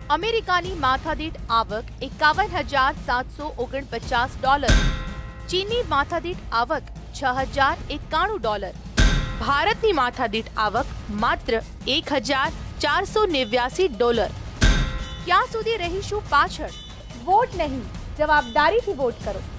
અમેરિકાની માથાદીઠ આવક $51,749, ચીનની માથાદીઠ આવક $6,091, ભારતની માથાદીઠ આવક માત્ર $1,489। ક્યાં સુધી રહીશું પાછળ? વોટ નહીં, જવાબદારીથી વોટ કરો।